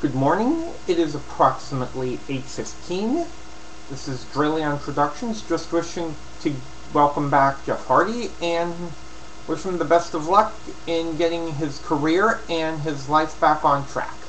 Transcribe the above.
Good morning. It is approximately 8:15. This is Dralion Productions, just wishing to welcome back Jeff Hardy and wish him the best of luck in getting his career and his life back on track.